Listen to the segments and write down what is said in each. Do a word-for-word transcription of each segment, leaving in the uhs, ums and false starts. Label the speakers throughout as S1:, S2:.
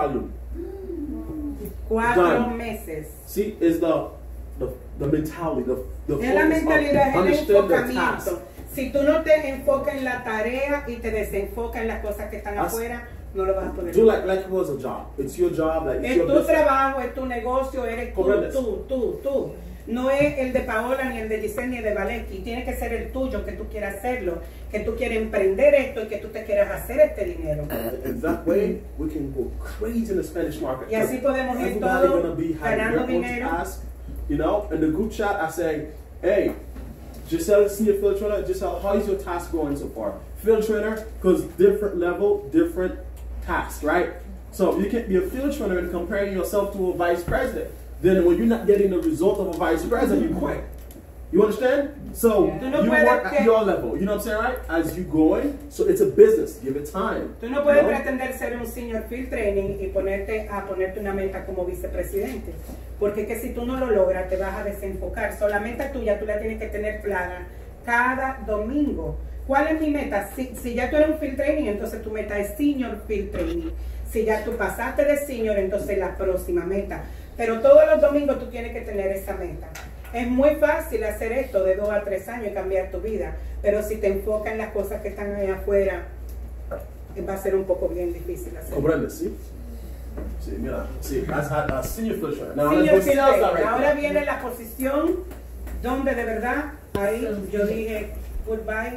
S1: volume.
S2: Cuatro
S1: Done.
S2: meses.
S1: See, is the the the mentality, the the
S2: Es la mentalidad, es el
S1: understand the task.
S2: enfocamiento. Si tú no te enfocas en la tarea y te desenfocas en las cosas que están
S1: As-
S2: afuera, no lo vas a poder
S1: Do
S2: hacer.
S1: like like it was a job. It's your job. Like it's
S2: Es
S1: your
S2: tu
S1: business.
S2: trabajo, es tu negocio, eres tú,
S1: Correcto.
S2: tú, tú, tú. No es el de Paola, ni el de Giselle, ni el de Valesky. Tiene que ser el tuyo, que tú quieras hacerlo, que tú quieras emprender esto y que tú te quieras hacer este dinero.
S1: And that way, we can go crazy in the Spanish market.
S2: Y así podemos ir
S1: Everybody
S2: todos
S1: gonna be having
S2: ganando
S1: their own
S2: dinero.
S1: task. You know, in the group chat, I say, hey, Giselle, senior field trainer, Giselle, how is your task going so far? Field trainer, because different level, different task, right? So you can't be a field trainer and comparing yourself to a vice president. Then when you're not getting the result of a vice president, you quit. You understand? So
S2: Tú no
S1: you
S2: puedes
S1: work
S2: que-
S1: at your level. You know what I'm saying, right? As you going, so it's a business. Give it time.
S2: Tú no puedes
S1: you know?
S2: pretender ser un senior field training y ponerte a ponerte una meta como vicepresidente. Porque es que si tú no lo logras, te vas a desenfocar. So, la meta tuya, tú la tienes que tener clara cada domingo. ¿Cuál es mi meta? Si, si ya tú eres un field training, entonces tu meta es senior field training. Si ya tú pasaste de senior, entonces la próxima meta. Pero todos los domingos tú tienes que tener esa meta. Es muy fácil hacer esto de dos a tres años y cambiar tu vida. Pero si te enfocas en las cosas que están ahí afuera, va a ser un poco bien difícil hacerlo.
S1: Comprende, ¿sí? Sí, mira, sí, that's a, a senior field trainer. Now
S2: Senior
S1: let's go
S2: field
S1: sales
S2: training.
S1: director.
S2: Ahora viene la posición donde de verdad, ahí yo dije goodbye.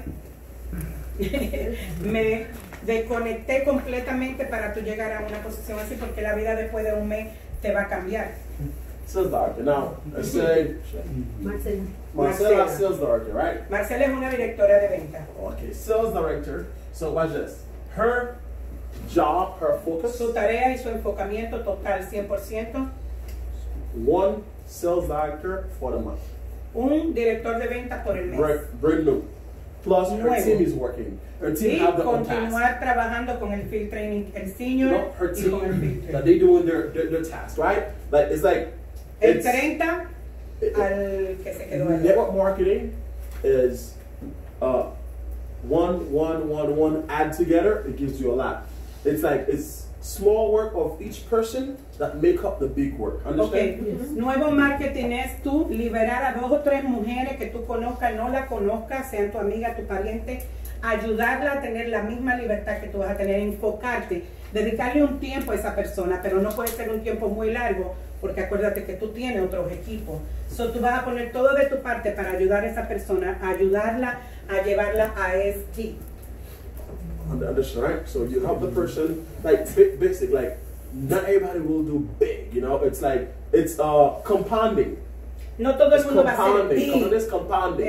S2: Me desconecté completamente para tú llegar a una posición así, porque la vida después de un mes te va a cambiar.
S1: Sales director. Now, let's say
S3: Marcela.
S1: Marcela,
S2: Marcela.
S1: sales director, right?
S2: Marcela es una directora de venta.
S1: Okay, sales director. So watch this. Her job, her focus,
S2: Su tarea y su enfocamiento total cien por ciento,
S1: one sales director for the month.
S2: un director de ventas por el mes.
S1: Brand, brand new. Plus her
S2: Nuevo.
S1: team is working. Her team
S2: Y
S1: have their own tasks.
S2: continuar trabajando con el field training, el
S1: You
S2: senior
S1: know, her
S2: y con el
S1: team
S2: field
S1: that
S2: training.
S1: they doing their, their their tasks, right? Like it's like
S2: El
S1: it's,
S2: treinta
S1: it-
S2: al que se quedó ahí.
S1: network marketing is uh, one, one, one, one add together. It gives you a lot. It's like it's small work of each person that make up the big work.
S2: Ok,
S1: Understand?
S2: nuevo marketing es tú liberar a dos o tres mujeres que tú conozcas, no la conozcas, sean tu amiga, tu pariente, ayudarla a tener la misma libertad que tú vas a tener, enfocarte, dedicarle un tiempo a esa persona, pero no puede ser un tiempo muy largo, porque acuérdate que tú tienes otros equipos. So, tú vas a poner todo de tu parte para ayudar a esa persona, a ayudarla a llevarla a S T.
S1: Understand, right? So you help the person, like ba- basic, like not everybody will do big, you know. It's like it's uh compounding.
S2: No todo el
S1: It's
S2: mundo va a ser
S1: compounding.
S2: big.
S1: Compound is compounding.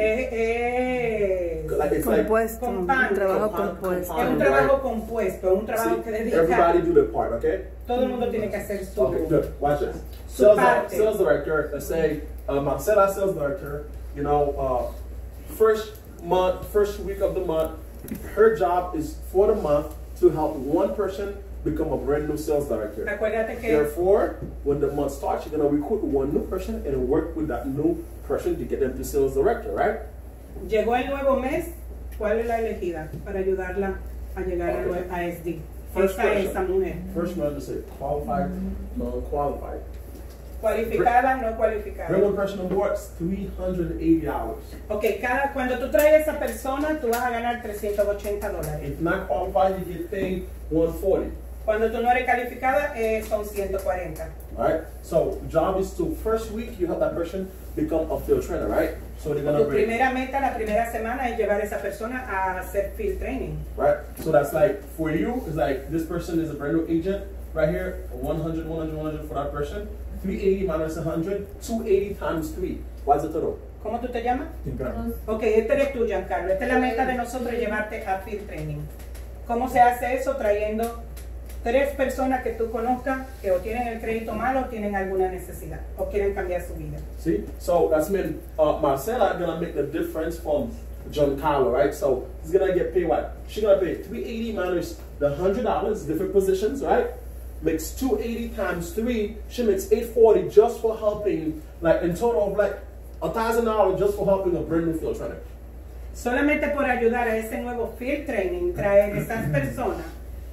S2: Eh, eh,
S1: Like it's like
S3: Compuesto, un
S2: Compound.
S3: trabajo
S1: Compound,
S3: compuesto.
S2: es un
S1: compound.
S2: trabajo compuesto, un trabajo
S1: see,
S2: que dedica.
S1: everybody do their part, okay?
S2: Todo el mundo tiene que hacer su.
S1: Okay, good. Watch this.
S2: Su
S1: Sales,
S2: parte.
S1: sales director. Let's say uh, Marcela, sales director. You know, uh, first month, first week of the month, her job is for the month to help one person become a brand new sales director.
S2: Acuérdate que
S1: Therefore, when the month starts, you're gonna recruit one new person and work with that new person to get them to sales director, right?
S2: llegó el nuevo mes, ¿cuál es la elegida para ayudarla a llegar a nue- a S D?
S1: First
S2: Esa es esa
S1: person.
S2: mujer.
S1: First one to say qualified, non-qualified.
S2: Cualificada, no
S1: Bring
S2: cualificada.
S1: one person on board, it's three hundred eighty dollars.
S2: Ok, cada, cuando tú traes a esa persona, tú vas a ganar trescientos ochenta dólares.
S1: If not qualified, you get paid one forty.
S2: Cuando tú no eres calificada, eh, son ciento cuarenta.
S1: Right? So the job is to first week you help that person become a field trainer, right? So they're gonna
S2: Tu
S1: bring,
S2: primera meta, la primera semana, es llevar a esa persona a hacer field training.
S1: right? So that's like for you, it's like this person is a brand new agent right here, one hundred, one hundred, one hundred for that person. three eighty minus one hundred, two eighty times three. What's the total?
S2: ¿Cómo tú te llamas?
S1: Giancarlo.
S2: Ok, este eres tú, Giancarlo. Esta es la meta de nosotros, llevarte a field training. ¿Cómo se hace eso? Trayendo tres personas que tú conozcas que o tienen el crédito malo o tienen alguna necesidad o quieren cambiar su vida.
S1: See? So that's mean uh, Marcela gonna make the difference from Giancarlo, right? So he's gonna get paid what? She's gonna pay three eighty minus the one hundred dollars, different positions, right? Makes two eighty times three, she makes eight forty just for helping, like in total of like one thousand dollars just for helping a brand new field trainer.
S2: Solamente por ayudar a ese nuevo field training, traer esas personas,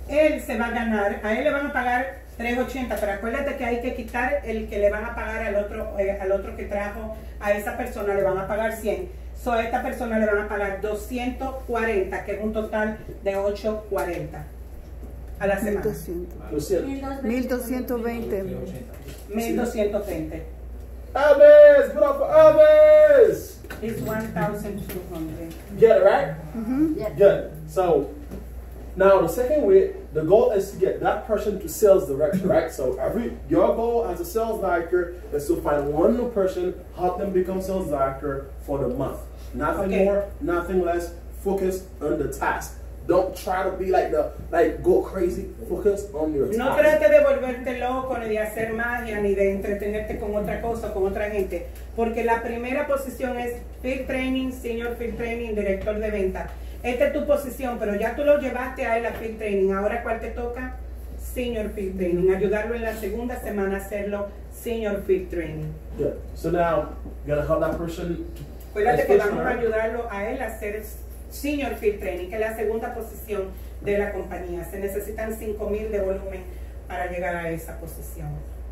S2: él se va a ganar, a él le van a pagar tres ochenta, pero acuérdate que hay que quitar el que le van a pagar al otro, eh, al otro que trajo, a esa persona le van a pagar cien. So, a esta persona le van a pagar doscientos cuarenta, que es un total de ochocientos cuarenta a la semana.
S3: mil doscientos veinte.
S2: mil doscientos veinte.
S1: Aves, put up for Aves.
S2: It's one thousand two hundred.
S1: Get it right?
S3: Ujú.
S4: Yeah.
S1: Good. So now the second way, the goal is to get that person to sales direction, right? So every your goal as a sales director is to find one new person, help them become sales director for the month. Nothing
S2: Okay.
S1: more, nothing less. Focus on the task. Don't try to be like the like go crazy. Focus on your
S2: No
S1: task.
S2: trate de volverte loco, ni de hacer magia, ni de entretenerte con otra cosa, con otra gente. Porque la primera posición es Field Training, Senior Field Training, Director de Venta. Esta es tu posición, pero ya tú lo llevaste a él a Field Training. Ahora, ¿cuál te toca? Senior Field Training. Ayudarlo en la segunda semana a hacerlo Senior Field Training.
S1: Good. So now you're gonna help that person. To,
S2: Acuérdate que vamos a
S1: right?
S2: ayudarlo a él a hacer Senior Field Training, que es la segunda posición de la compañía. Se necesitan cinco mil de volumen para llegar a esa posición.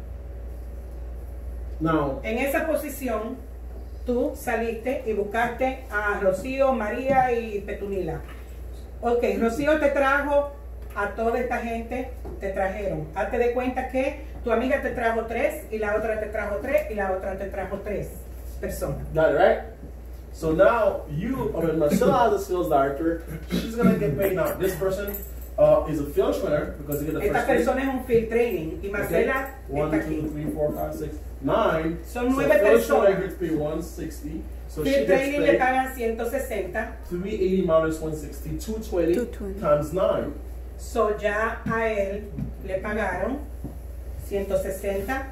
S1: Now,
S2: En esa posición, tú saliste y buscaste a Rocío, María y Petunila. Ok, Rocío te trajo a toda esta gente, te trajeron. Hazte de cuenta que tu amiga te trajo tres y la otra te trajo tres y la otra te trajo tres personas.
S1: got it right? So now you, I mean, Marcella as a sales director, she's gonna get paid now. This person uh, is a field trainer because you get the
S2: Esta
S1: first pay.
S2: persona es un field training y
S1: Okay.
S2: Marcela
S1: One,
S2: está aquí.
S1: two, three, four, five, six, nine.
S2: Son
S1: so
S2: nueve
S1: field trainer
S2: personas.
S1: gets paid one sixty. So she
S2: Field
S1: gets
S2: training le
S1: paid
S2: pagan ciento sesenta.
S1: three eighty minus one sixty, two twenty
S3: two twenty.
S1: times nine.
S2: So ya a él le pagaron ciento sesenta.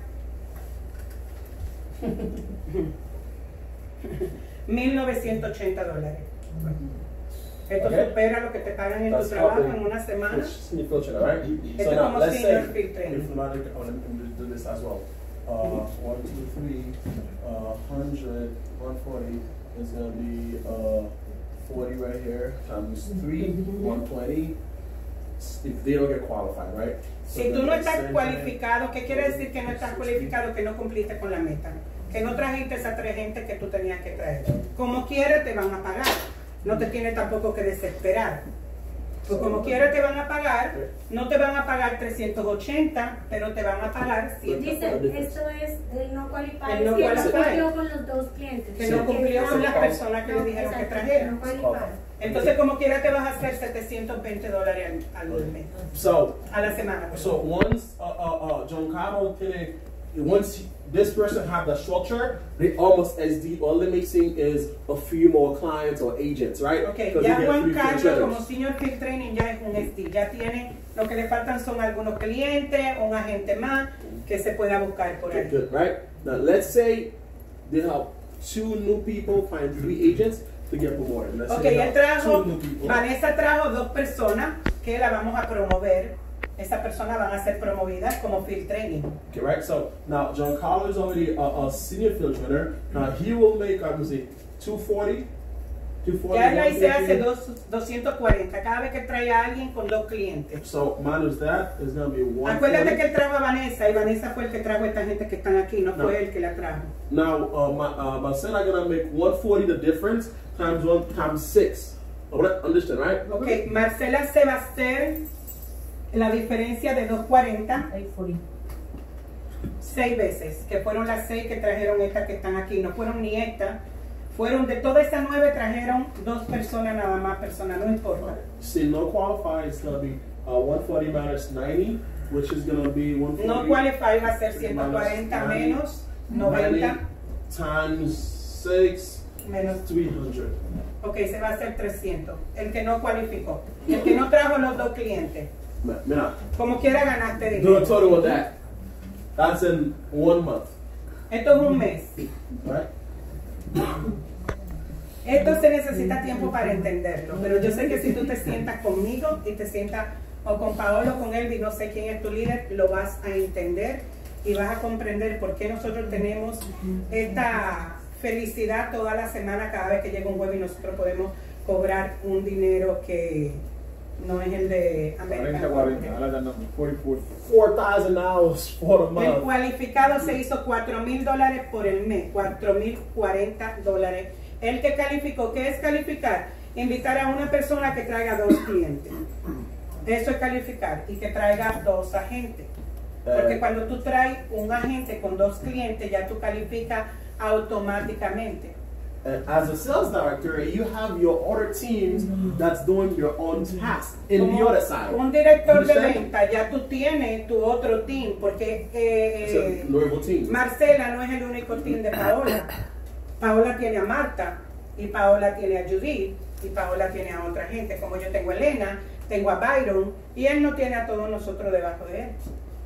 S2: mil novecientos ochenta dólares. Esto
S1: Okay.
S2: supera lo que te pagan en
S1: That's
S2: tu trabajo
S1: helping.
S2: en una semana.
S1: Senior field trainer, right?
S2: Esto
S1: So
S2: es
S1: now
S2: como
S1: let's say,
S2: senior field trainer.
S1: if not, oh, let me do this as well. Uh, one, two, three, uh, hundred, one forty is gonna be uh, forty right here times three, one twenty. If they don't get qualified, right? So
S2: Si tú
S1: then
S2: no
S1: the
S2: estás
S1: same thing.
S2: cualificado, ¿qué quiere decir que no estás cualificado? Que no cumpliste con la meta. Que no trajiste esa tres gente que tú tenías que traer. Como quiera te van a pagar. No te tienes tampoco que desesperar. Pues como quiera te van a pagar, no te van a pagar trescientos ochenta, pero te van a pagar ciento.
S4: Dice, esto es el no cualified,
S2: El no
S4: que no
S2: qualified.
S4: cumplió con los dos clientes.
S2: Que no cumplió con las personas que le
S4: No,
S2: dijeron que
S4: exacto,
S2: trajeran.
S4: no qualified.
S2: Entonces como quiera te vas a hacer setecientos veinte dólares al, al mes,
S1: So,
S2: a la semana.
S1: so once uh, uh, uh, Giancarlo tiene, once this person have the structure, they almost S D. All they're missing is a few more clients or agents, right?
S2: Ok,
S1: 'Cause
S2: ya
S1: you get
S2: Juan
S1: three field
S2: Carlos
S1: trainers.
S2: como Senior Field Training ya es un S D, ya tiene, lo que le faltan son algunos clientes, un agente más que se pueda buscar por
S1: Okay,
S2: ahí.
S1: good, right? Now let's say they help two new people find three agents to get promoted. Let's
S2: Ok,
S1: say they
S2: él
S1: help
S2: trajo,
S1: two new people.
S2: Vanessa trajo dos personas que la vamos a promover. Esas personas van a ser promovidas como Field Training.
S1: Okay, right? So now Giancarlo is already a, a senior field trainer. Now he will make, I would say, two forty. two forty.
S2: Ya él ahí se hace
S1: one fifty.
S2: dos- doscientos cuarenta cada vez que trae a alguien con dos clientes.
S1: So minus that is going to be one
S2: Acuérdate
S1: forty.
S2: que él trajo a Vanessa y Vanessa fue el que trajo a esta gente que están aquí, no
S1: No.
S2: fue él que la trajo.
S1: Now, uh, my, uh, Marcela gonna make one forty the difference times one times six. Understand, right?
S2: Ok, Marcela se va a hacer la diferencia de doscientos cuarenta seis veces, que fueron las seis que trajeron estas que están aquí, no fueron ni estas, fueron de todas esas nueve trajeron dos personas nada más, personas, no importa.
S1: See, no qualify is gonna be uh, one forty minus ninety, which is gonna be one forty.
S2: No qualify va a ser ciento cuarenta menos noventa
S1: times six
S2: menos,
S1: three hundred.
S2: ok, se va a hacer trescientos, el que no cualificó, el que no trajo los dos clientes,
S1: Mira,
S2: como quiera ganaste
S1: do a
S2: dinero.
S1: total of that. That's in one month,
S2: Esto es un mes.
S1: right?
S2: Esto se necesita tiempo para entenderlo, pero yo sé que si tú te sientas conmigo y te sientas o con Paolo o con él y no sé quién es tu líder, lo vas a entender y vas a comprender por qué nosotros tenemos esta felicidad toda la semana cada vez que llega un web y nosotros podemos cobrar un dinero que, no es el de América.
S1: four thousand dollars for the
S2: El
S1: month.
S2: cualificado se hizo cuatro mil dólares por el mes, cuatro mil cuarenta dólares. El que calificó, ¿qué es calificar? Invitar a una persona que traiga dos clientes. Eso es calificar, y que traiga dos agentes. Porque
S1: Eh.
S2: cuando tú traes un agente con dos clientes, ya tú calificas automáticamente.
S1: And as a sales director, you have your other teams that's doing your own tasks in the
S2: Como
S1: other side.
S2: un director de
S1: Understand?
S2: venta, ya tú tienes tu otro team, porque eh,
S1: It's
S2: eh,
S1: a Louisville team.
S2: Marcela no es el único team de Paola. Paola tiene a Marta, y Paola tiene a Judith, y Paola tiene a otra gente, como yo tengo a Elena, tengo a Byron, y él no tiene a todos nosotros debajo de él.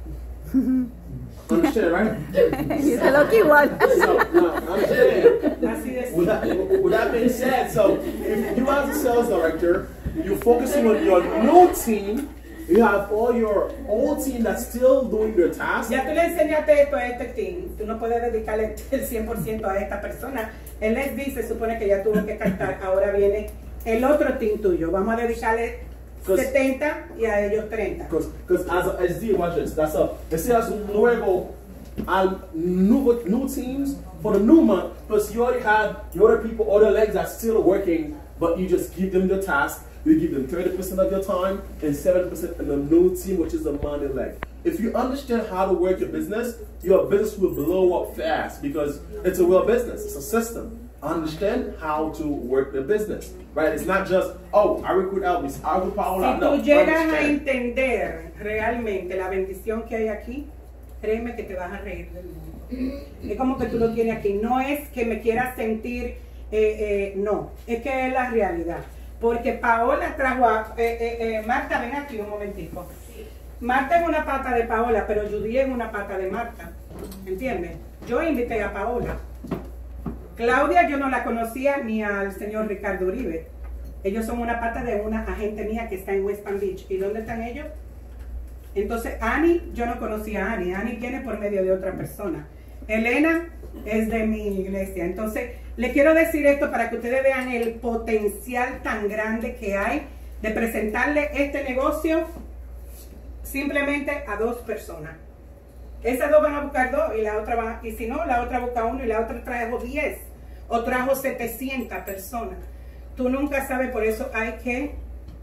S1: Understand, right?
S3: Dice lo que igual.
S1: So, no, understand.
S2: Así de
S1: With that, with that being said, so if you as a sales director, you're focusing on your new team, you have all your old team that's still doing their tasks.
S2: Ya tú le enseñaste esto a este team, tú no puedes dedicarle el cien por ciento a esta persona. El S D se supone que ya tuvo que captar, ahora viene el otro team tuyo, vamos a dedicarle setenta y a ellos treinta.
S1: Because as a S D, watch this. That's a ese es un nuevo al new new teams for the new month. Plus you already have your other people, other legs that's still working, but you just give them the task. You give them thirty percent of your time and seventy percent in the new team, which is the money leg. If you understand how to work your business, your business will blow up fast because it's a real business. It's a system. Understand how to work the business, right? It's not just, oh, I recruit Elvis, I recruit Paola.
S2: Si
S1: No,
S2: tú llegas a
S1: understand.
S2: entender realmente la bendición que hay aquí, créeme que te vas a reír del mundo. Es como que tú lo tienes aquí. No es que me quieras sentir, eh, eh, no, es que es la realidad. Porque Paola trajo a, eh, eh, eh, Marta, ven aquí un momentico. Marta es una pata de Paola, pero Judy es una pata de Marta. ¿Entiendes? Yo invité a Paola. Claudia yo no la conocía ni al señor Ricardo Uribe. Ellos son una pata de una agente mía que está en West Palm Beach. ¿Y dónde están ellos? Entonces, Annie, yo no conocía a Annie. Annie viene por medio de otra persona. Elena es de mi iglesia. Entonces, le quiero decir esto para que ustedes vean el potencial tan grande que hay de presentarle este negocio simplemente a dos personas. Esas dos van a buscar dos y la otra va, y si no, la otra busca uno y la otra trajo diez o trajo setecientas personas. Tú nunca sabes, por eso hay que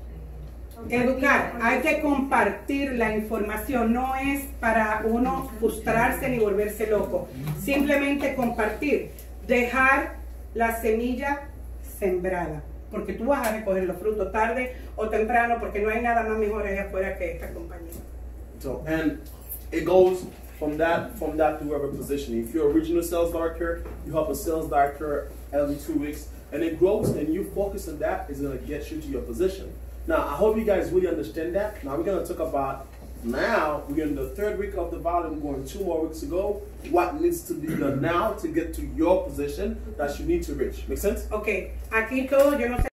S2: educar, hay que compartir la información. No es para uno frustrarse ni volverse loco, simplemente compartir, dejar la semilla sembrada, porque tú vas a recoger los frutos tarde o temprano, porque no hay nada más mejor allá afuera que esta compañía.
S1: So, and it goes from that from that to whoever position. If you're a regional sales director, you help a sales director every two weeks, and it grows, and you focus on that is going to get you to your position. Now, I hope you guys really understand that. Now, we're going to talk about, now, we're in the third week of the volume, going two more weeks ago, what needs to be done now to get to your position that you need to reach. Make sense?
S2: Ok, aquí todo, yo no sé